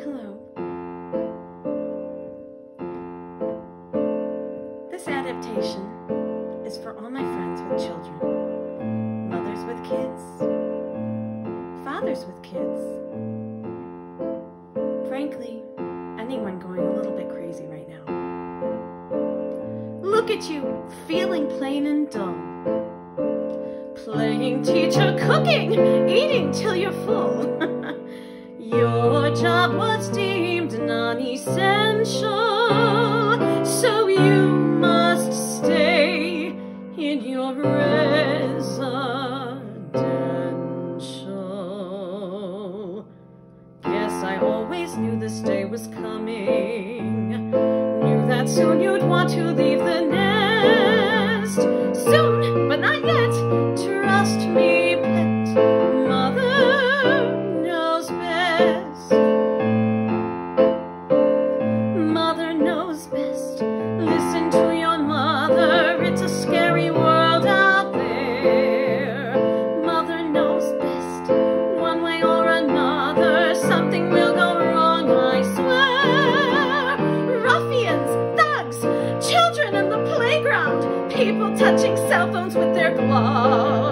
Hello. This adaptation is for all my friends with children, mothers with kids, fathers with kids, frankly, anyone going a little bit crazy right now. Look at you, feeling plain and dull. Playing teacher, cooking, eating till you're full. Your job was deemed non-essential, so you must stay in your residential. Guess I always knew this day was coming. Knew that soon you'd want to leave the nest. Soon, but not yet. Trust me, pet. Mother knows best. Mother knows best. Listen to your mother. It's a scary world out there. Mother knows best. One way or another, something will go wrong, I swear. Ruffians, thugs, children in the playground, people touching cell phones with their gloves.